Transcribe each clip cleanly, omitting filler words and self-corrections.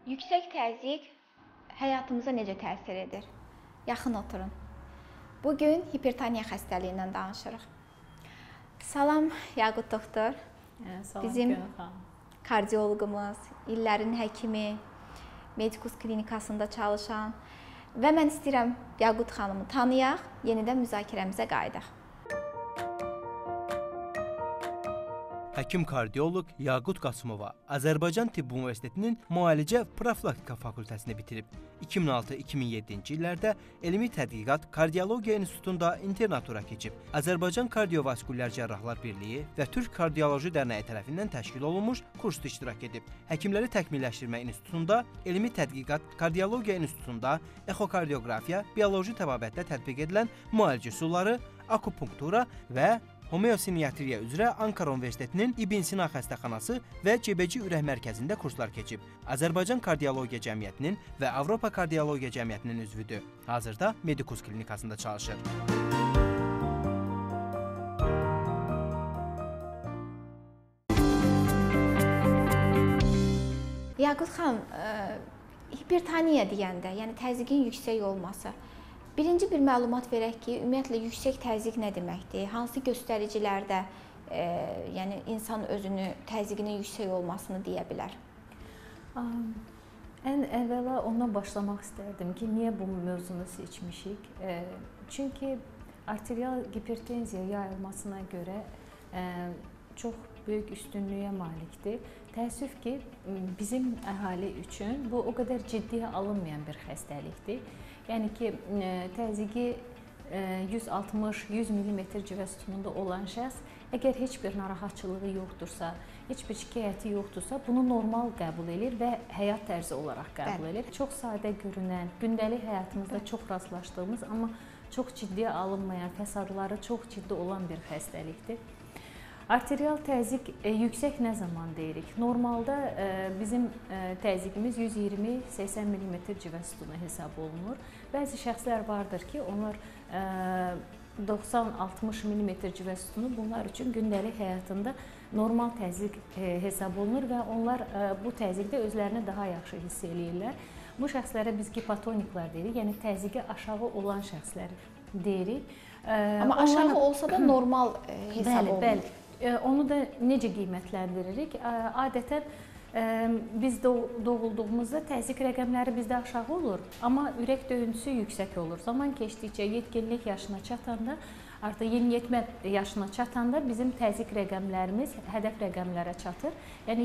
Yüksək təzyiq həyatımıza necə təsir edir? Yaxın oturun. Bugün hipertoniya xəstəliyindən danışırıq. Salam Yaqut doktor. Salam Bizim Gönül xanım. kardioloqumuz, illərin həkimi, Medikus klinikasında çalışan və mən istəyirəm Yaqut xanımı tanıyaq, yenidən müzakirəmizə qayıdaq. Həkim kardioloq Yaqut Qasımova Azərbaycan Tibb Universitetinin Müalicə Profilaktika fakültəsini bitirib. 2006-2007-ci illərdə Elmi Tədqiqat Kardiologiya İnstitutunda internatura keçib. Azərbaycan Kardiovaskulyar Cərrahlar Birliyi və Türk Kardioloji Dərnəyi tərəfindən təşkil olunmuş kursda iştirak edib. Həkimləri Təkmilləşdirmə İnstitutunda, Elmi Tədqiqat Kardiologiya İnstitutunda exokardiografiya, bioloji təbabətdə tətbiq edilən müalicə üsulları, akupunktura və homeosiniatriya üzrə Ankara Universitetinin İbn Sina xəstəxanası və Cebeci Ürək Mərkəzində kurslar keçib. Azərbaycan Kardiologiya Cəmiyyətinin və Avropa Kardiologiya Cəmiyyətinin üzvüdür. Hazırda Medikus klinikasında çalışır. Yaqut xanım, hipertoniya deyəndə, yəni təzyiqin yüksək olması. Birinci bir məlumat verək ki, ümumiyyətlə yüksək təzyiq nə deməkdir? Hansı göstəricilərdə yəni insan özünü təzyiqinin yüksək olmasını deyə bilər? Ən əvvəla ondan başlamaq istərdim ki, niyə bu mövzunu seçmişik? Çünki arterial hipertenziya yayılmasına görə çox böyük üstünlüyə malikdir. Təəssüf ki, bizim əhali üçün bu o qədər ciddiyə alınmayan bir xəstəlikdir. Yəni ki, təzyiqi 160-100 mm civə sütununda olan şəxs əgər heç bir narahatçılığı yoxdursa, heç bir şikayəti yoxdursa, bunu normal qəbul edir və həyat tərzi olaraq qəbul edir. Çox sadə görünən, gündəlik həyatımızda çox rastlaşdığımız, amma çox ciddiyə alınmayan, fəsadları çox ciddi olan bir xəstəlikdir. Arterial təzyiq yüksək nə zaman deyirik? Normalda bizim təzyiqimiz 120-80 mm civə sütunu hesab olunur. Bəzi şəxslər vardır ki, onlar 90-60 mm civə sütunu bunlar üçün gündəlik həyatında normal təzyiq hesab olunur və onlar bu təzyiqdə özlərini daha yaxşı hiss eləyirlər. Bu şəxslərə biz hipotoniklar deyirik, yəni təzyiqi aşağı olan şəxslər deyirik. Amma aşağı olsa da normal hesab olunur. Bəli. Onu da necə qiymətləndiririk? Adətən biz doğulduğumuzda təzyiq rəqəmləri bizdə aşağı olur, amma ürək döyüntüsü yüksək olur. Zaman keçdikcə yetkinlik yaşına çatanda, artıq yeniyetmə yaşına çatanda bizim təzyiq rəqəmlərimiz hədəf rəqəmlərə çatır. Yəni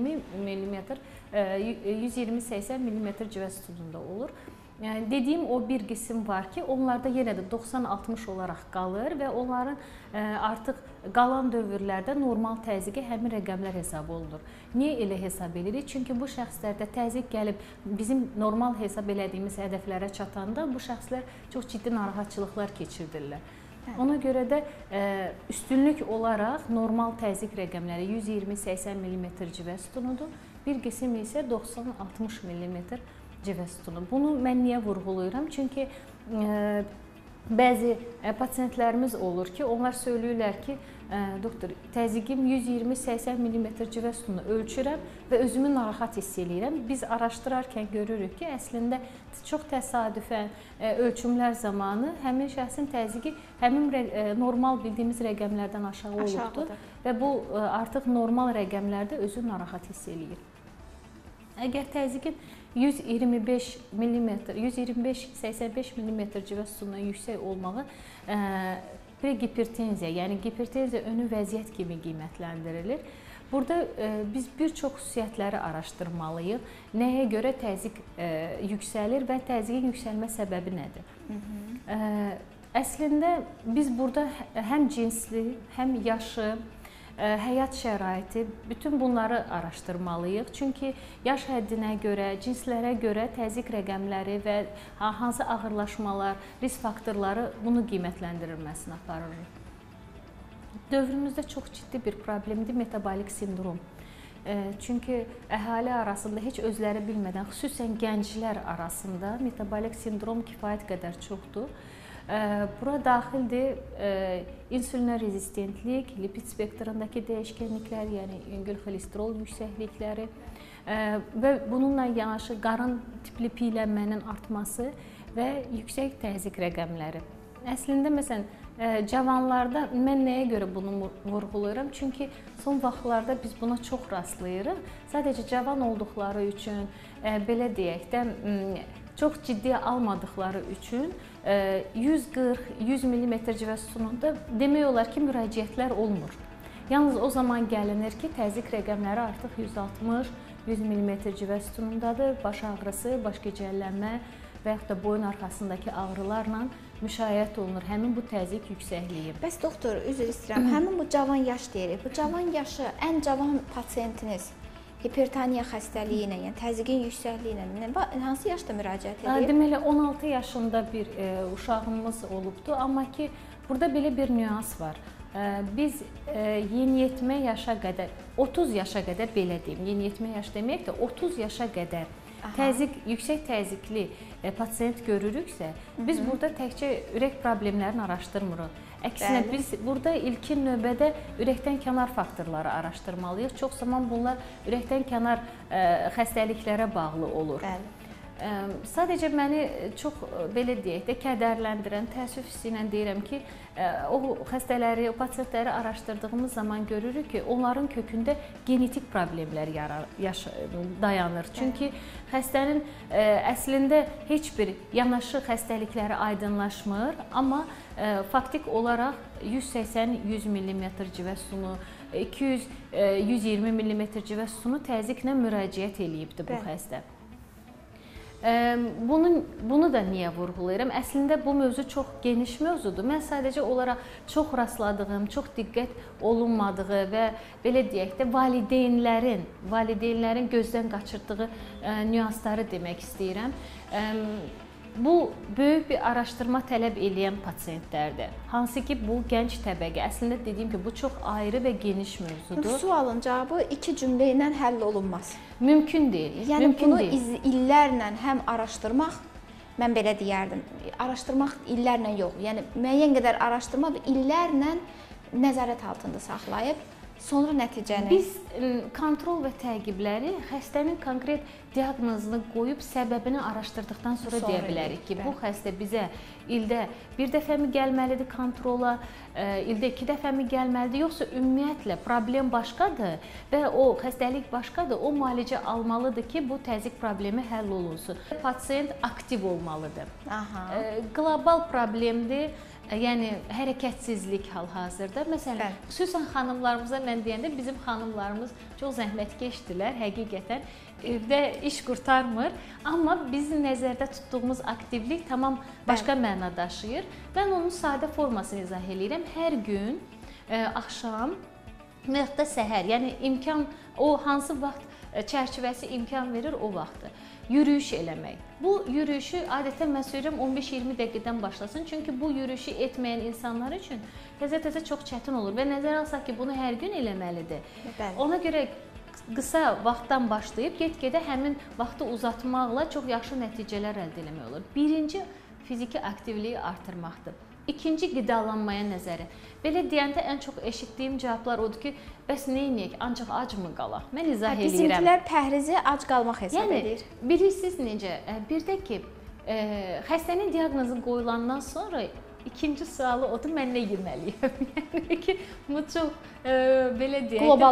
120-80 mm civə sütununda olur. Yəni, dediyim o bir qism var ki, onlarda yenə də 90-60 olaraq qalır və onların artıq qalan dövrlərdə normal təzyiqi həmin rəqəmlər hesab olunur. Niyə elə hesab edirik? Çünki bu şəxslərdə təzyiq gəlib bizim normal hesab elədiyimiz hədəflərə çatanda bu şəxslər çox ciddi narahatçılıqlar keçirdirlər. Ona görə də üstünlük olaraq normal təzyiq rəqəmləri 120-80 mm civə sütunudur. Bir qism isə 90-60 mm civə sütunu. Bunu mən niyə vurğulayıram? Çünki bəzi pasientlərimiz olur ki, onlar söyləyirlər ki, doktor, təzyiqim 120-80 mm civə sütunu ölçürəm və özümü narahat hiss eləyirəm. Biz araşdırarkən görürük ki, əslində çox təsadüfən ölçümlər zamanı həmin şəxsin təzyiqi həmin normal bildiyimiz rəqəmlərdən aşağı olubdur və bu artıq normal rəqəmlərdə özünü narahat hiss eləyir. Əgər təzyiqin 125-85 mm civə sütunundan yüksək olmağı prehipertenziya, yəni hipertenziya önü vəziyyət kimi qiymətləndirilir. Burada biz bir çox xüsusiyyətləri araşdırmalıyıq. Nəyə görə təzyiq yüksəlir və təzyiqin yüksəlmə səbəbi nədir? Əslində biz burada həm cinsli, həm yaşı, həyat şəraiti, bütün bunları araşdırmalıyıq. Çünki yaş həddinə görə, cinslərə görə təzyiq rəqəmləri və hansı ağırlaşmalar, risk faktorları bunu qiymətləndirilməsini aparır. Dövrümüzdə çox ciddi bir problemdir metabolik sindrom. Çünki əhali arasında heç özləri bilmədən, xüsusən gənclər arasında metabolik sindrom kifayət qədər çoxdur. Bura daxildir insulinə rezistentlik, lipid spektrindəki dəyişkənliklər, yəni yüngül xolesterol yüksəklikləri, və bununla yanaşı qarın tipli piyələnmənin artması və yüksək təzyiq rəqəmləri. Əslində məsələn cavanlarda mən nəyə görə bunu vurğulayıram? Çünki son vaxtlarda biz buna çox rastlayırıq. Sadəcə cavan olduqları üçün, belə deyək də, çox ciddiyə almadıqları üçün 140-100 mm civə sütununda demək olar ki, müraciətlər olmur. Yalnız o zaman gəlinir ki, təzyiq rəqəmləri artıq 160-100 mm civə sütunundadır. Baş ağrısı, baş gicəllənmə və yaxud da boyun arxasındakı ağrılarla müşayiət olunur həmin bu təzyiq yüksəkliyi. Bəs doktor, üzr istəyirəm, həmin bu cavan yaş deyirik. Bu cavan yaşı ən cavan pasiyentiniz hipertoniya xəstəliyi ilə, yəni təzyiqin yüksəkliyi ilə hansı yaşda müraciət edir? Deməli 16 yaşında bir uşağımız olubdu, amma ki burada belə bir nüans var. Biz yeniyetmə yaşa qədər, 30 yaşa qədər belə deyim, yeniyetmə yaş demək də 30 yaşa qədər yüksək təzyiqli pasiyent görürüksə, biz burada təkcə ürək problemlərini araşdırmırıq. Əksinə biz burada ilkin növbədə ürəkdən kənar faktorları araşdırmalıyıq. Çox zaman bunlar ürəkdən kənar xəstəliklərə bağlı olur. Sadəcə məni çox belə deyək də kədərləndirən, təəssüf hissi ilə deyirəm ki, o xəstələri, o pasiyentləri araşdırdığımız zaman görürük ki, onların kökündə genetik problemlər dayanır. Çünki xəstənin əslində heç bir yanaşı xəstəlikləri aydınlaşmır, amma faktik olaraq 180-100 mm civə sütunu, 200-120 mm civə sütunu təzyiqlə müraciət eləyibdi bu xəstə. Bunu da niyə vurğulayıram? Əslində bu mövzu çox geniş mövzudur. Mən sadəcə olaraq çox rastladığım, çox diqqət olunmadığı və belə deyək də valideynlərin gözdən qaçırtdığı nüansları demək istəyirəm. Bu böyük bir araşdırma tələb edən pasiyentlərdir. Hansı ki, bu gənc təbəqə. Əslində dediyim ki, bu çox ayrı və geniş mövzudur. Sualın cavabı 2 cümlə ilə həll olunmaz. Mümkün deyil. Yəni bunu illərlə həm araşdırmaq, mən belə deyərdim, araşdırmaq illərlə yox. Yəni müəyyən qədər araşdırma və illərlə nəzarət altında saxlayıb sonra nəticəni. Biz kontrol və təqibləri xəstənin konkret diaqnozunu qoyub səbəbini araşdırdıqdan sonra deyə bilərik ki, bu xəstə bizə ildə bir dəfəmi gəlməlidir kontrola, ildə 2 dəfəmi gəlməlidir, yoxsa ümumiyyətlə problem başqadır və o xəstəlik başqadır, o müalicə almalıdır ki, bu təzyiq problemi həll olunsun. Pasiyent aktiv olmalıdır. Qlobal problemdir. Yəni hərəkətsizlik hal-hazırda. Məsələn, xüsusən xanımlarımıza mən deyəndə bizim xanımlarımız çox zəhmətkeşdirlər, həqiqətən evdə iş qurtarmır. Amma bizim nəzərdə tutduğumuz aktivlik tamam başqa məna daşıyır. Mən onun sadə formasını izah edirəm. Hər gün axşam və yaxud da səhər, yəni imkan o hansı vaxt çərçivəsi imkan verir o vaxtı. Yürüyüş eləmək. Bu yürüyüşü adətən mən söyləyirəm 15-20 dəqiqədən başlasın. Çünki bu yürüyüşü etməyən insanlar üçün təzə-təzə çox çətin olur və nəzərə alsaq ki, bunu hər gün eləməlidir. Ona görə qısa vaxtdan başlayıb get-gedə həmin vaxtı uzatmaqla çox yaxşı nəticələr əldə etmək olur. Birinci fiziki aktivliyi artırmaqdır. İkinci qidalanmaya nəzəri. Belə deyəndə ən çox eşitdiyim cavablar odur ki, bəs nə edək, ancaq ac mı qalaq? Mən izah edirəm. Bizimkilər pəhrizi ac qalmaq hesab edir. Bilirsiniz necə? Bir də ki, xəstənin diaqnozu qoyulandan sonra ikinci sualı odur, mən nə yeməliyəm? Yəni ki, bu çox belə deyək,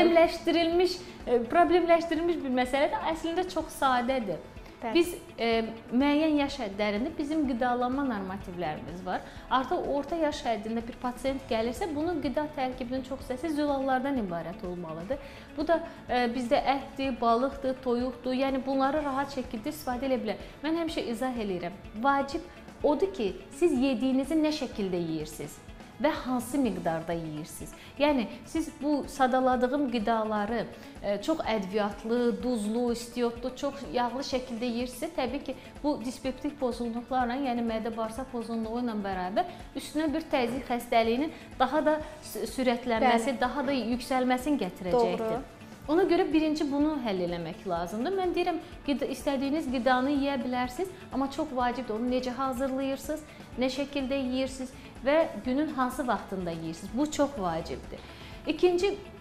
problemləşdirilmiş bir məsələdir. Əslində çox sadədir. Biz müəyyən yaş həddlərində bizim qidalanma normativlərimiz var. Artıq orta yaş həddində bir pasiyent gəlirsə, bunun qida tərkibinin çox hissəsi zülallardan ibarət olmalıdır. Bu da bizdə ətdir, balıqdır, toyuqdur. Yəni bunları rahat şəkildə istifadə edə bilər. Mən həmişə izah edirəm. Vacib odur ki, siz yediyinizi nə şəkildə yeyirsiniz və hansı miqdarda yeyirsiniz. Yəni siz bu sadaladığım qidaları çox ədviyyatlı, duzlu, istiotlu, çox yağlı şəkildə yeyirsinizsə, təbii ki, bu dispeptik pozğunluqlarla, yəni mədə-bağırsaq pozğunluğu ilə bərabər üstünə bir təzyiq xəstəliyinin daha da sürətlənməsi, daha da yüksəlməsini gətirəcəkdir. Ona görə birinci bunu həll eləmək lazımdır. Mən deyirəm, istədiyiniz qidanı yeyə bilərsiniz, amma çox vacibdir. Onu necə hazırlayırsınız, nə şəkildə yeyirsiniz və günün hansı vaxtında yeyirsiniz. Bu çox vacibdir. İkinci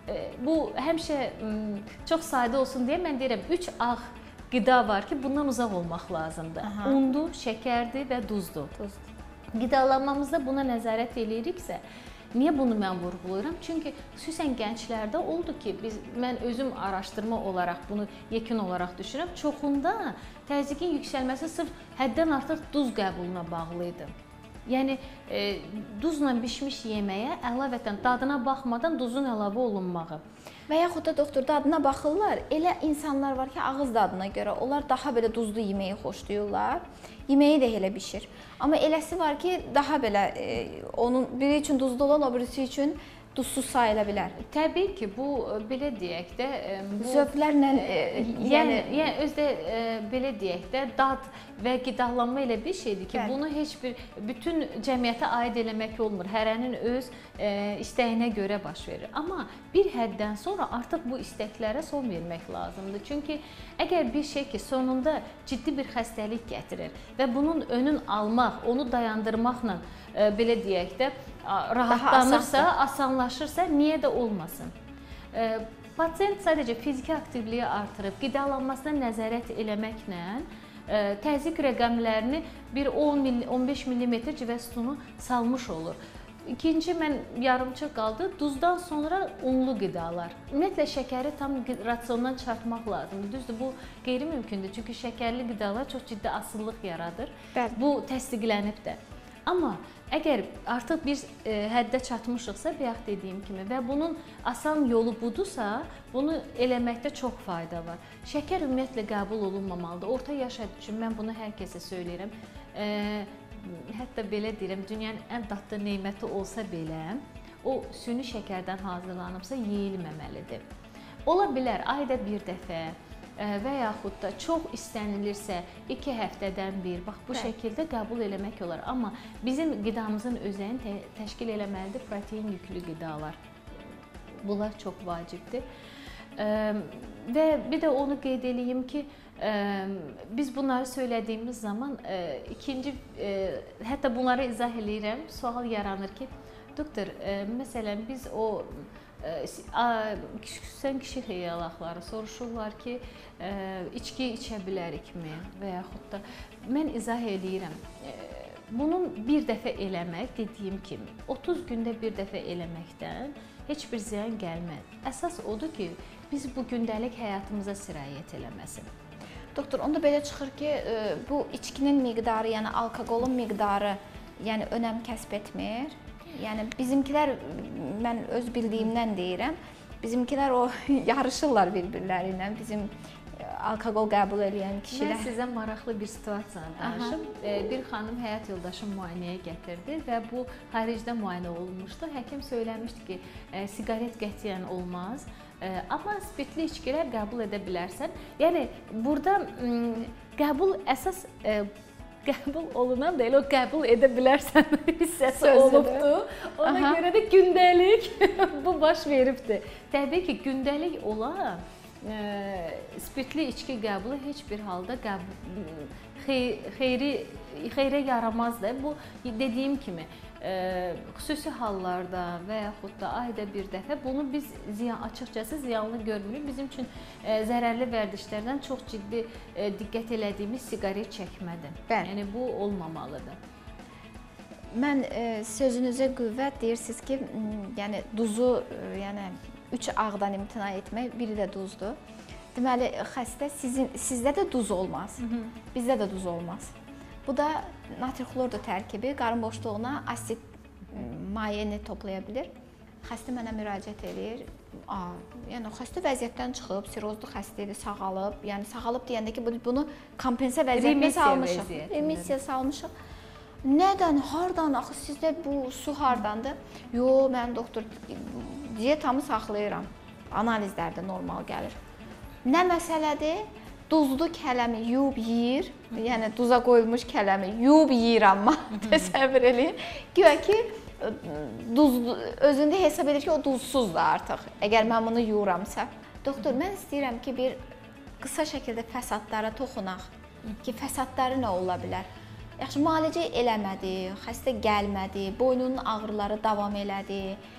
bu həmişə çox sadə olsun deyə mən deyirəm 3 ağ qida var ki, bundan uzaq olmaq lazımdır. Aha. Undur, şəkərdir və duzdur. Qidalanmamızda buna nəzarət eləyiriksə, niyə bunu mən vurğulayıram? Çünki xüsusən gənclərdə oldu ki, mən özüm araşdırma olaraq bunu yekun olaraq düşünürəm. Çoxunda təzyiqin yüksəlməsi sırf həddən artıq duz qəbuluna bağlı idi. Yəni duzla bişmiş yeməyə əlavətən dadına baxmadan duzun əlavə olunmağı. Və yaxud da doktor dadına baxırlar. Elə insanlar var ki, ağız dadına görə onlar daha belə duzlu yeməyi xoşlayırlar. Yeməyi də elə bişir. Amma eləsi var ki, daha belə onun biri üçün duzlu olan, o birisi üçün duzsuz sayıla bilər. Təbii ki, bu belə deyək də bu zövqlərlə yəni özdə belə deyək də dad və qidalanma elə bir şeydir ki, bunu heç bir bütün cəmiyyətə aid eləmək olmur. Hərənin öz istəyinə görə baş verir. Amma bir həddən sonra artıq bu istəklərə son vermək lazımdır. Çünki əgər bir şey ki, sonunda ciddi bir xəstəlik gətirir və bunun önün almaq, onu dayandırmaqla belə deyək də rahatlanırsa, asanlaşırsa, niyə də olmasın? Pasient sadəcə fiziki aktivliyi artırıb, qidalanmasına nəzarət eləməklə təzyiq rəqəmlərini bir 10-15 mm civə sütunu salmış olur. İkinci, mən yarımçıq qaldı, duzdan sonra unlu qidalar. Ümumiyyətlə, şəkəri tam rasiondan çıxartmaq lazımdır. Düzdür, bu qeyri-mümkündür. Çünki şəkərli qidalar çox ciddi asıllıq yaradır. Bu təsdiqlənib də. Amma əgər artıq bir həddə çatmışıqsa, bayaq dediyim kimi və bunun asan yolu budursa, bunu eləməkdə çox fayda var. Şəkər ümumiyyətlə qəbul olunmamalıdır. Orta yaş həddi üçün mən bunu hər kəsə söyləyirəm. Hətta belə deyirəm, dünyanın ən dadlı neməti olsa belə, o süni şəkərdən hazırlanıbsa yeyilməməlidir. Ola bilər ayda bir dəfə və yaxud da çox istənilirsə 2 həftədən bir, bax bu şəkildə qəbul eləmək olar. Amma bizim qidamızın özəyini təşkil eləməlidir protein yüklü qidalar. Bunlar çox vacibdir. Və bir də onu qeyd edeyim ki, biz bunları söylədiyimiz zaman ikinci, hətta bunları izah eləyirəm, sual yaranır ki, doktor, məsələn biz o xüsusən kişi xeyalaqları soruşurlar ki, içki içə bilərikmi və yaxud da mən izah eləyirəm. Bunun bir dəfə eləmək, dediyim kimi, 30 gündə bir dəfə eləməkdən heç bir ziyan gəlməz. Əsas odur ki, biz bu gündəlik həyatımıza sirayət eləməsin. Doktor, onda belə çıxır ki, bu içkinin miqdarı, yəni alkoqolun miqdarı, yəni önəm kəsb etmir. Yəni bizimkilər, mən öz bildiyimdən deyirəm, bizimkilər o yarışırlar bir-birləri ilə, bizim alkoqol qəbul edən kişilər. Mən sizə maraqlı bir situasiyanı danışım. Bir xanım həyat yoldaşını müayinəyə gətirdi və bu xaricdə müayinə olunmuşdu. Həkim söyləmişdi ki, siqaret qətiyyən olmaz, amma spirtli içkilər qəbul edə bilərsən. Yəni burada qəbul əsas qəbul olunan da elə o qəbul edə bilərsən hissəsi olubdur. Ona görə də gündəlik bu baş veribdir. Təbii ki, gündəlik olan spirtli içki qəbulu heç bir halda xeyrə yaramaz da. Bu dediyim kimi xüsusi hallarda və yaxud da ayda bir dəfə bunu biz açıqcası ziyanlı görmürük. Bizim üçün zərərli vərdişlərdən çox ciddi diqqət elədiyimiz siqaret çəkmədir. Yəni bu olmamalıdır. Mən sözünüzə qüvvət deyirsiniz ki, yəni duzu, yəni 3 ağdan imtina etmək, biri də duzdur. Deməli, xəstə sizdə də duz olmaz, bizdə də duz olmaz. Bu da natri xlordur tərkibi, qarın boşluğuna asid mayeni toplaya bilir. Xəstə mənə müraciət edir. Yəni xəstə vəziyyətdən çıxıb, sirozlu xəstə idi, sağalıb. Yəni sağalıb deyəndə ki, bunu kompensa vəziyyətinə salmışıq. Remissiya salmışıq. Nədən, hardan, axı sizdə bu su hardandır? Yox, mən doktor dietamı saxlayıram. Analizlərdə normal gəlir. Nə məsələdir? Duzlu kələmi yuyub yeyir, yəni duza qoyulmuş kələmi yuyub yeyir, amma təsəvvür eləyin. Güya ki, özündə hesab edir ki, o duzsuzdur artıq, əgər mən bunu yuyuramsa. Doktor, mən istəyirəm ki, bir qısa şəkildə fəsadlara toxunaq ki, fəsadları nə ola bilər? Yaxşı, müalicə eləmədi, xəstə gəlmədi, boynunun ağrıları davam elədi.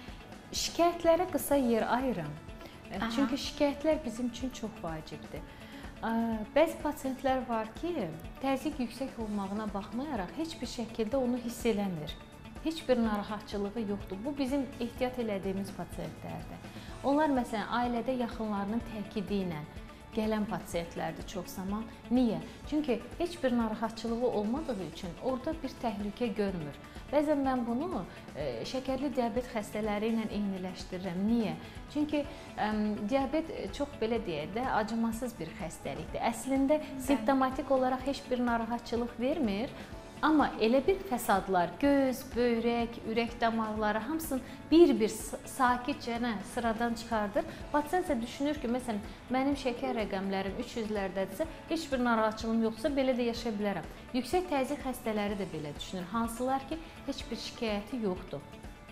Şikayətlərə qısa yer ayırım. Çünki şikayətlər bizim üçün çox vacibdir. Bəzi pasiyentlər var ki, təzyiq yüksək olmağına baxmayaraq heç bir şəkildə onu hiss eləmir. Heç bir narahatçılığı yoxdur. Bu bizim ehtiyat elədiyimiz pasiyentlərdir. Onlar məsələn ailədə yaxınlarının təkidi ilə gələn pasiyentlərdir çox zaman. Niyə? Çünki heç bir narahatçılığı olmadığı üçün orada bir təhlükə görmür. Bəzən mən bunu şəkərli diabet xəstələri ilə eyniləşdirirəm. Niyə? Çünki diabet çox belə deyək də acımasız bir xəstəlikdir. Əslində simptomatik olaraq heç bir narahatçılıq vermir. Amma elə bir fəsadlar, göz, böyrək, ürək damarları hamısını bir-bir sakitcə sıradan çıxardır. Pasiyent isə düşünür ki, məsələn, mənim şəkər rəqəmlərim 300-lərdədirsə, heç bir narahatçılığım yoxsa belə də yaşaya bilərəm. Yüksək təzyiq xəstələri də belə düşünür. Hansılar ki, heç bir şikayəti yoxdur.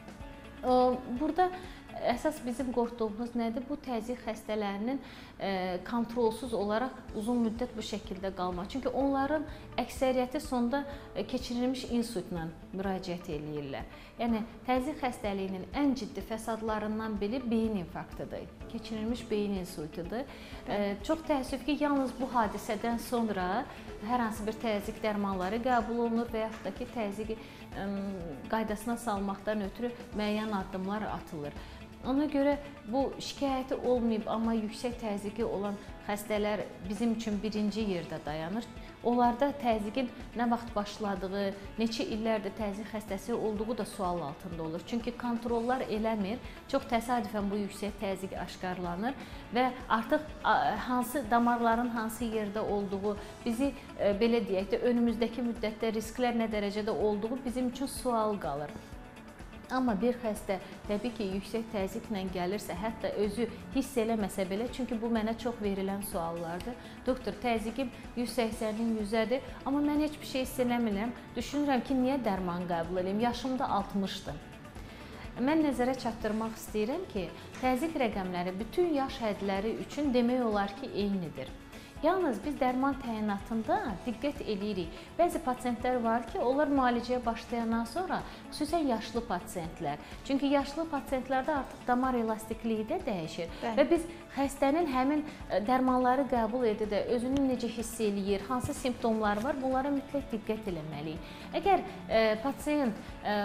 Burada əsas bizim qorxduğumuz nədir? Bu təzyiq xəstələrinin kontrolsuz olaraq uzun müddət bu şəkildə qalmaq. Çünki onların əksəriyyəti sonda keçirilmiş insultla müraciət eləyirlər. Yəni təzyiq xəstəliyinin ən ciddi fəsadlarından biri beyin infarktıdır. Keçirilmiş beyin insultudur. Çox təəssüf ki, yalnız bu hadisədən sonra hər hansı bir təzyiq dərmanları qəbul olunur və yaxud da ki, təzyiqi qaydasına salmaqdan ötürü müəyyən addımlar atılır. Ona görə bu şikayəti olmayıb, amma yüksək təzyiqi olan xəstələr bizim üçün birinci yerdə dayanır. Onlarda təzyiqin nə vaxt başladığı, neçə illərdir təzyiq xəstəsi olduğu da sual altında olur. Çünki kontrollar eləmir, çox təsadüfən bu yüksək təzyiq aşkarlanır və artıq hansı damarların hansı yerdə olduğu, bizi belə deyək də önümüzdəki müddətdə risklər nə dərəcədə olduğu bizim üçün sual qalır. Amma bir xəstə təbii ki, yüksək təzyiqlə gəlirsə, hətta özü hiss eləməsə belə, çünki bu mənə çox verilən suallardır. Doktor, təzyiqim 180-in 100-ədir, amma mən heç bir şey hiss eləmirəm. Düşünürəm ki, niyə dərman qəbul edeyim? Yaşım da 60-dır. Mən nəzərə çatdırmaq istəyirəm ki, təzyiq rəqəmləri bütün yaş hədləri üçün demək olar ki, eynidir. Yalnız biz dərman təyinatında diqqət eləyirik. Bəzi pasiyentlər var ki, onlar müalicəyə başlayandan sonra, xüsusən yaşlı pasiyentlər. Çünki yaşlı pasiyentlərdə artıq damar elastikliyi də dəyişir. Və biz xəstənin həmin dərmanları qəbul edir də, özünü necə hiss eləyir, hansı simptomları var, bunlara mütləq diqqət eləməliyik. Əgər pasiyent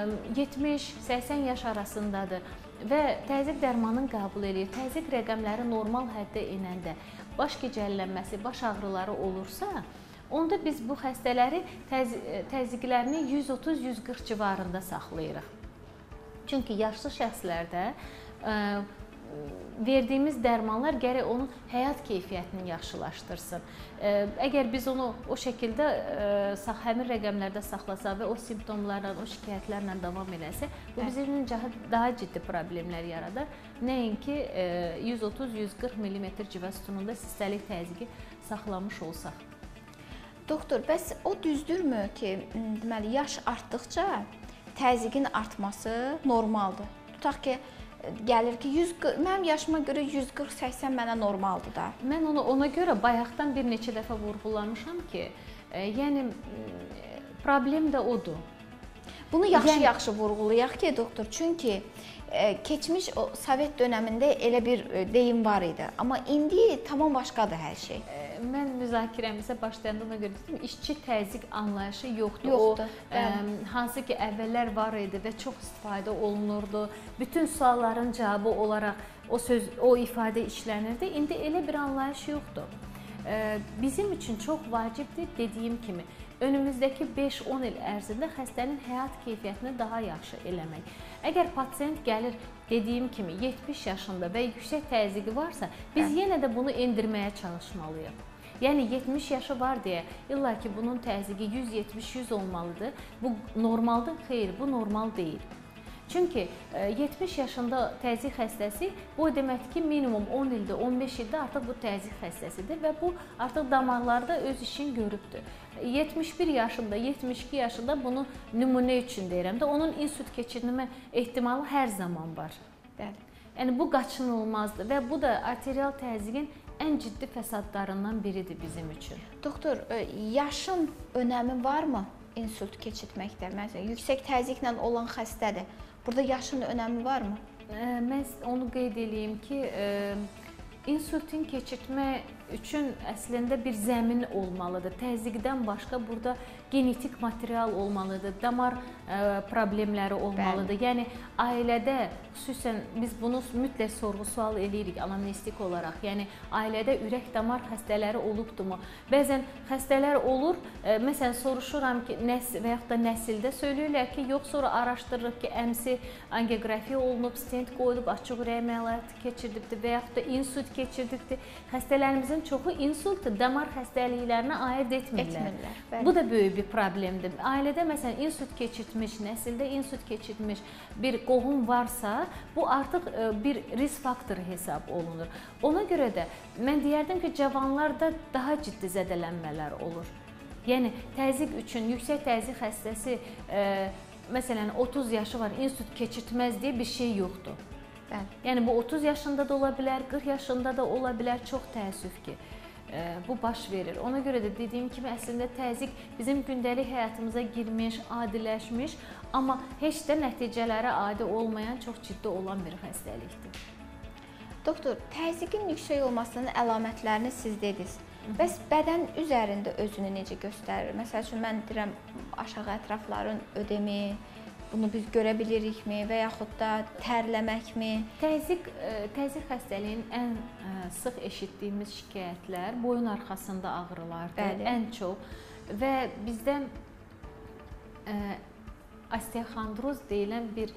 70-80 yaş arasındadır və təzyiq dərmanını qəbul edir, təzyiq rəqəmləri normal həddə enəndə, baş gicəllənməsi, baş ağrıları olursa, onda biz bu xəstələri təzyiqlərini 130-140 civarında saxlayırıq. Çünki yaşlı şəxslərdə verdiyimiz dərmanlar gərək onun həyat keyfiyyətini yaxşılaşdırsın. Əgər biz onu o şəkildə həmin rəqəmlərdə saxlasa və o simptomlarla, o şikayətlərlə davam eləsə, bu bizim üçün daha ciddi problemlər yaradar. Nəinki 130-140 mm civə sütununda sistelik təzyiqi saxlamış olsaq. Doktor, bəs o düzdürmü ki, deməli, yaş artdıqca təzyiqin artması normaldır? Tutaq ki, gəlir ki, mənim yaşıma görə 140-80 mənə normaldır da. Mən onu ona görə bayaqdan bir neçə dəfə vurğulamışam ki, yəni problem də odur. Bunu yaxşı vurğulayaq ki, doktor, çünki keçmiş o Sovet dönəmində elə bir deyim var idi, amma indi tamam başqadır hər şey. Mən müzakirəmizə başlayanda ona görə dedim, işçi təzyiq anlayışı yoxdur. Hansı ki, əvvəllər var idi və çox istifadə olunurdu. Bütün sualların cavabı olaraq o ifadə işlənirdi. İndi elə bir anlayış yoxdur. Bizim üçün çox vacibdir, dediyim kimi, önümüzdəki 5-10 il ərzində xəstənin həyat keyfiyyətini daha yaxşı eləmək. Əgər pasiyent gəlir, dediyim kimi, 70 yaşında və yüksək təzyiqi varsa, biz yenə də bunu endirməyə çalışmalıyıq. Yəni 70 yaşı var deyə, illa ki, bunun təzyiqi 170-100 olmalıdır. Bu normaldır? Xeyr, bu normal deyil. Çünki 70 yaşında təzyiq xəstəsi, bu deməkdir ki, minimum 10 ildə, 15 ildə artıq bu təzyiq xəstəsidir və bu artıq damarlarda öz işini görübdür. 71 yaşında, 72 yaşında bunu nümunə üçün deyirəm də, onun insult keçirmə ehtimalı hər zaman var. Yəni bu qaçınılmazdır və bu da arterial təzyiqin ən ciddi fəsadlarından biridir bizim üçün. Doktor, yaşın önəmi varmı insult keçirməkdə? Məsələn, yüksək təzyiqlə olan xəstədir. Burada yaşın önəmi varmı? Mən onu qeyd edeyim ki, insultin keçirtmə üçün əslində bir zəmin olmalıdır. Təzyiqdən başqa burada genetik material olmalıdır, damar problemləri olmalıdır. Bəli. Yəni ailədə xüsusən biz bunu mütləq sorğu-sual eləyirik anamnestik olaraq. Yəni ailədə ürək-damar xəstələri olubdumu? Bəzən xəstələr olur. Məsələn soruşuram ki, və yaxud da nəsildə söyləyirlər ki, yox, sonra araşdırırıq ki, əmsi angioqrafiya olunub, stent qoyulub, açıq ürək əməliyyatı keçirdibdi və yaxud da insult keçirdibdi. Xəstələrimizin çoxu insultu damar xəstəliklərinə ayırd etmirlər. Bu da böyük bir problemdir. Ailədə məsələn insult keçirtmiş, nəsildə insult keçirtmiş bir qohum varsa, bu artıq bir risk faktoru hesab olunur. Ona görə də mən deyərdim ki, cavanlarda daha ciddi zədələnmələr olur. Yəni təzyiq üçün yüksək təzyiq xəstəsi məsələn 30 yaşı var, insult keçirtməz deyə bir şey yoxdur. Yəni bu 30 yaşında da ola bilər, 40 yaşında da ola bilər, çox təəssüf ki, bu baş verir. Ona görə də dediyim kimi əslində təzyiq bizim gündəlik həyatımıza girmiş, adiləşmiş, amma heç də nəticələrə adi olmayan, çox ciddi olan bir xəstəlikdir. Doktor, təzyiqin yüksək olmasının əlamətlərini siz dediniz. Bəs bədən üzərində özünü necə göstərir? Məsəl üçün mən deyirəm, aşağı ətrafların ödemi, bunu biz görə bilirikmi və yaxud da tərləməkmi? Təzyiq xəstəliyinin ən sıx eşitdiyimiz şikayətlər boyun arxasında ağrılardır. Bəli. Ən çox və bizdə osteoxondroz deyilən bir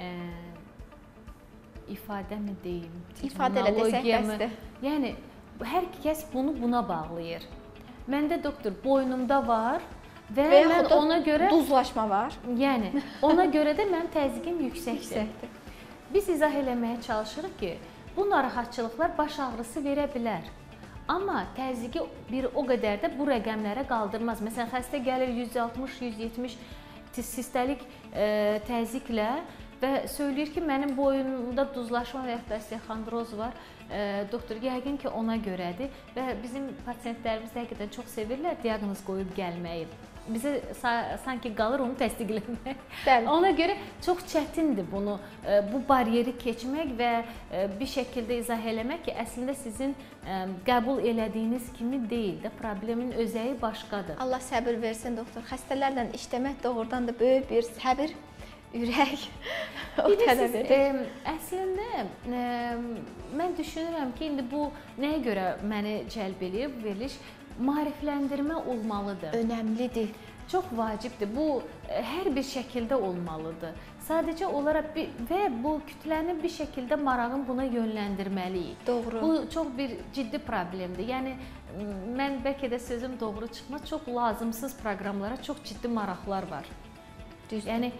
ifadəmi deyim? İfadə elə desək bəsdir. Yəni hər kəs bunu buna bağlayır. Məndə doktor boynumda var. Və mən ona görə duzlaşma var. Yəni ona görə də mənim təzyiqim yüksəkdir. Biz izah eləməyə çalışırıq ki, bu narahatçılıqlar baş ağrısı verə bilər. Amma təzyiqi bir o qədər də bu rəqəmlərə qaldırmaz. Məsələn, xəstə gəlir 160-170 sistolik təzyiqlə və söyləyir ki, mənim boynumda duzlaşma və ya osteoxondroz var. Doktor, yəqin ki, ona görədir və bizim pasientlərimiz həqiqətən çox sevirlər diaqnoz qoyub gəlməyi. Bizə sanki qalır onu təsdiqləmək. Bəli. Ona görə çox çətindir bunu, bu bariyeri keçmək və bir şəkildə izah eləmək ki, əslində sizin qəbul elədiyiniz kimi deyil də, problemin özəyi başqadır. Allah səbir versin, doktor. Xəstələrlə işləmək doğrudan da böyük bir səbir, ürək o tələb edir. Əslində mən düşünürəm ki, indi bu nəyə görə məni cəlb eləyir bu veriliş? Maarifləndirmə olmalıdır. Önəmlidir. Çox vacibdir. Bu hər bir şəkildə olmalıdır. Sadəcə olaraq və bu kütlənin bir şəkildə marağını buna yönləndirməliyik. Doğru. Bu çox bir ciddi problemdir. Yəni mən bəlkə də sözüm doğru çıxmaz, çox lazımsız proqramlara çox ciddi maraqlar var. Düzdür. Yəni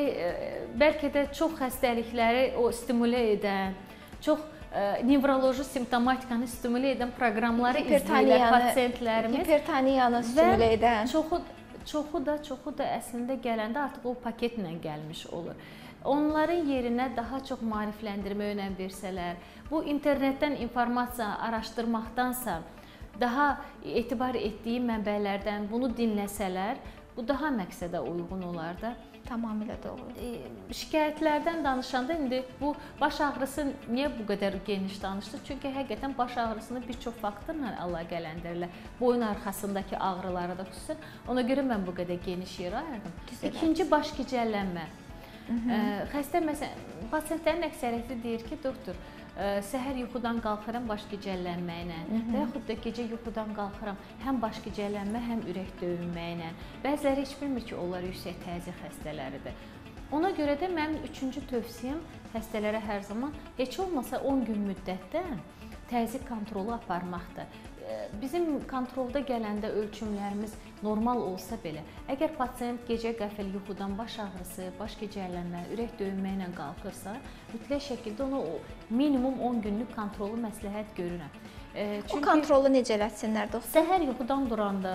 bəlkə də çox xəstəlikləri o stimulə edən, çox nevroloji simptomatikanı stimulə edən proqramları izləyirlər pasientlərimiz. Hipertoniyanı stimulə edən. Çoxu da əslində gələndə artıq o paketlə gəlmiş olur. Onların yerinə daha çox maarifləndirmə önəm versələr, bu internetdən informasiya araşdırmaqdansa daha etibar etdiyi mənbələrdən bunu dinləsələr, bu daha məqsədə uyğun olar da. Tamamilə doğru. Şikayətlərdən danışanda indi bu baş ağrısı niyə bu qədər geniş danışdıq? Çünki həqiqətən baş ağrısını bir çox faktorla əlaqələndirirlər. Boyun arxasındakı ağrıları da xüsusən. Ona görə mən bu qədər geniş yer ayırdım. İkinci baş gicəllənmə. Xəstə məsələn, pasientlərin əksəriyyəti deyir ki, doktor, səhər yuxudan qalxıram baş gicəllənməklə və yaxud da gecə yuxudan qalxıram həm baş gicəllənmə, həm ürək döyünməklə. Bəziləri heç bilmir ki, onlar yüksək təzyiq xəstələridir. Ona görə də mənim üçüncü tövsiyəm xəstələrə hər zaman heç olmasa 10 gün müddətdə təzyiq kontrolu aparmaqdır. Bizim kontrolda gələndə ölçümlərimiz normal olsa belə, əgər pasient gecə qəfil yuxudan baş ağrısı, baş gicəllənmə, ürək döyünməklə qalxırsa, mütləq şəkildə ona minimum 10 günlük kontrolu məsləhət görürəm. O kontrolu necə elətsinlər, doktor? Səhər yuxudan duranda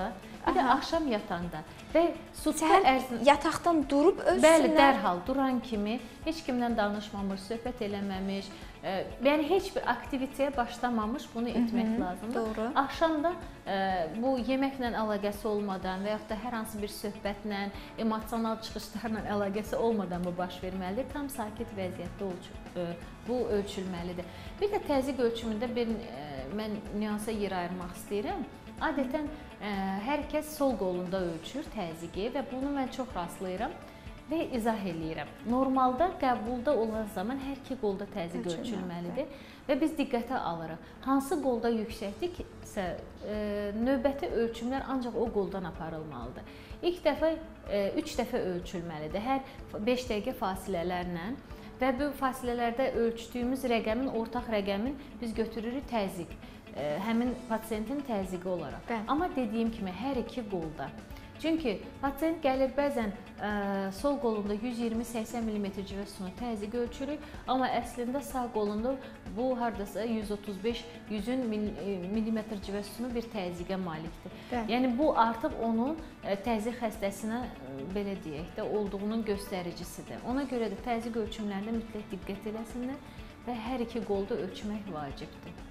bir də axşam yatanda və sutka ərzində yataqdan durub ölçsünlər. Bəli, dərhal duran kimi heç kimlə danışmamış, söhbət eləməmiş, yəni heç bir aktivitetə başlamamış bunu etmək lazımdır. Doğru. Axşam da bu yeməklə əlaqəsi olmadan və yaxud da hər hansı bir söhbətlə, emosional çıxışlarla əlaqəsi olmadan bu baş verməlidir. Tam sakit vəziyyətdə bu ölçülməlidir. Bir də təzyiq ölçümündə mən nüansa yer ayırmaq istəyirəm. Adətən hər kəs sol qolunda ölçür təzyiqi və bunu mən çox rastlayıram və izah eləyirəm. Normalda qəbulda olan zaman hər iki qolda təzyiq ölçülməlidir və biz diqqətə alırıq. Hansı qolda yüksəkdirsə, növbəti ölçümlər ancaq o qoldan aparılmalıdır. İlk dəfə 3 dəfə ölçülməlidir, hər 5 dəqiqə fasilələrlə və bu fasilələrdə ölçdüyümüz rəqəmin, ortaq rəqəmin biz götürürük təzyiq, həmin pasiyentin təzyiqi olaraq. Bəli. Amma dediyim kimi hər iki qolda. Çünki pasiyent gəlir bəzən sol qolunda 120-80 mm civə sütunu təzyiq ölçürük, amma əslində sağ qolunda bu hardasa 135-100 mm civə sütunu bir təzyiqə malikdir. Bəli. Yəni bu artıq onun təzyiq xəstəsinə belə deyək də olduğunun göstəricisidir. Ona görə də təzyiq ölçümlərində mütləq diqqət eləsinlər və hər iki qolda ölçmək vacibdir.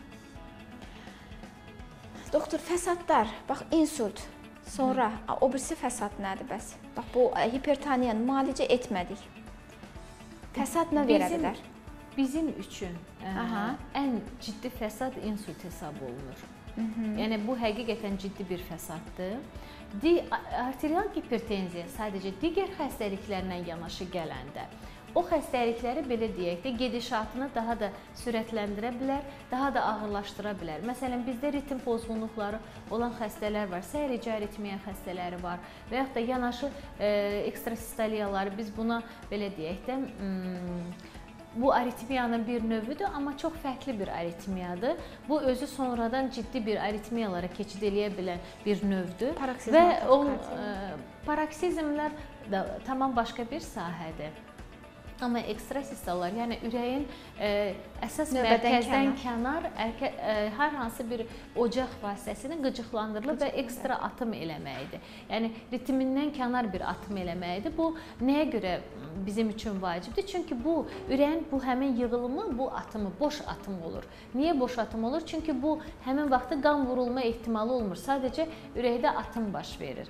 Doktor, fəsadlar, bax insult. Sonra o birisi fəsad nədir bəs? Bax bu hipertoniyanı müalicə etmədik. Fəsad nə verə bilər? Bizim üçün ən ciddi fəsad insult hesab olunur. Yəni bu həqiqətən ciddi bir fəsaddır. Arterial hipertenziya sadəcə digər xəstəliklərlə yanaşı gələndə o xəstəlikləri belə deyək də gedişatını daha da sürətləndirə bilər, daha da ağırlaşdıra bilər. Məsələn, bizdə ritm pozğunluqları olan xəstələr var, səhər-gecə aritmiya xəstələri var və yaxud da yanaşı ekstrasistoliyaları, biz buna belə deyək də bu aritmiyanın bir növüdür, amma çox fərqli bir aritmiyadır. Bu özü sonradan ciddi bir aritmiyalara keçid eləyə bilən bir növdür və paroksizmlər də tamam başqa bir sahədir. Amma ekstrasistolalar, yəni ürəyin əsas mərkəzdən kənar hər hansı bir ocaq vasitəsilə qıcıqlandırılıb və ekstra atım eləməyidir. Yəni ritmindən kənar bir atım eləməyidir. Bu nəyə görə bizim üçün vacibdir? Çünki bu ürəyin bu həmin yığılımı, bu atımı boş atım olur. Niyə boş atım olur? Çünki bu həmin vaxtda qan vurulma ehtimalı olmur. Sadəcə ürəkdə atım baş verir.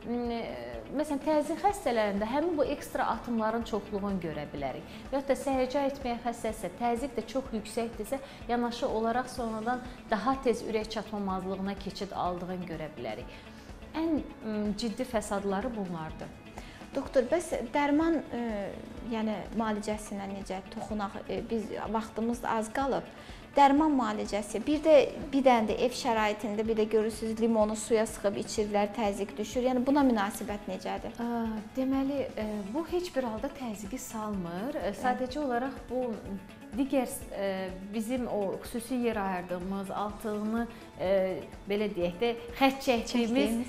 Məsələn, təzyiq xəstələrində həmin bu ekstra atımların çoxluğunu görə bilərik. Və yaxud da səhər-gecə aritmiya xəstəsə, təzyiq də çox yüksəkdirsə, yanaşı olaraq sonradan daha tez ürək çatmamazlığına keçid aldığını görə bilərik. Ən ciddi fəsadları bunlardır. Doktor, bəs dərman yəni müalicəsinə necə toxunaq? Biz vaxtımız az qalıb. Dərman müalicəsi, bir dənə də ev şəraitində bir də görürsünüz limonu suya sıxıb içirlər, təzyiq düşür. Yəni buna münasibət necədir? Deməli, bu heç bir halda təzyiqi salmır. Sadəcə olaraq bu digər bizim o xüsusi yer ayırdığımız, altını belə deyək də xətt çəkdiyimiz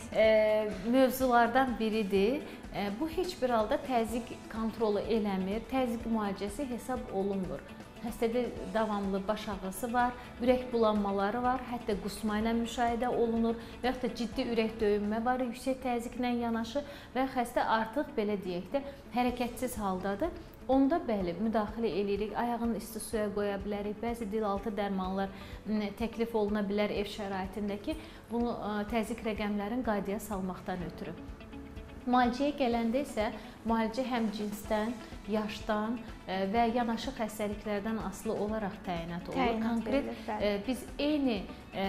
mövzulardan biridir. Bu heç bir halda təzyiq kontrolu eləmir, təzyiq müalicəsi hesab olunmur. Xəstədə davamlı baş ağrısı var, ürək bulanmaları var, hətta qusma ilə müşahidə olunur və yaxud da ciddi ürək döyünmə var, yüksək təzyiqlə yanaşı və xəstə artıq belə deyək də hərəkətsiz haldadır. Onda bəli, müdaxilə eləyirik, ayağını isti suya qoya bilərik, bəzi dilaltı dərmanlar təklif oluna bilər ev şəraitindəki bunu təzyiq rəqəmlərin qaydaya salmaqdan ötürü. Müalicəyə gələndə isə müalicə həm cinsdən, yaşdan və yanaşı xəstəliklərdən asılı olaraq təyinat olur. Konkret biz eyni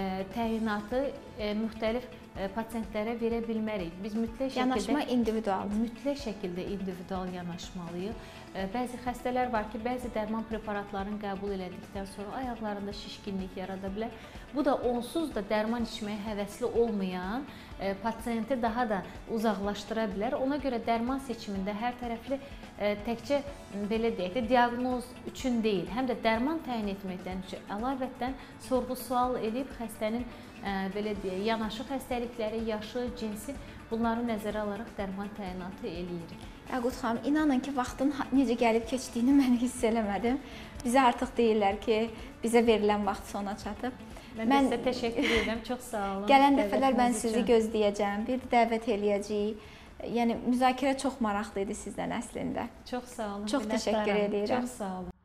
təyinatı müxtəlif pasiyentlərə verə bilmərik. Biz yanaşma individualdır. Mütləq şəkildə individual yanaşmalıyıq. Bəzi xəstələr var ki, bəzi dərman preparatlarını qəbul elədikdən sonra ayaqlarında şişkinlik yarada bilər. Bu da onsuz da dərman içməyə həvəsli olmayan pasiyenti daha da uzaqlaşdıra bilər. Ona görə dərman seçimində hər tərəfli təkcə belə deyək də diaqnoz üçün deyil, həm də dərman təyin etməkdən üçün əlavətdən sorğu-sual edib xəstənin belə deyək, yanaşı xəstəlikləri, yaşı, cinsi bunları nəzərə alaraq dərman təyinatı eləyirik. Yaqut xanım, inanın ki, vaxtın necə gəlib keçdiyini mən hiss eləmədim. Bizə artıq deyirlər ki, bizə verilən vaxt sona çatıb. Mən də sizə təşəkkür edirəm. Çox sağ olun. Gələn dəfələr mən sizi gözləyəcəm. Bir də dəvət eləyəcəyik. Yəni müzakirə çox maraqlı idi sizdən əslində. Çox sağ olun. Çox təşəkkür edirəm. Çox sağ olun.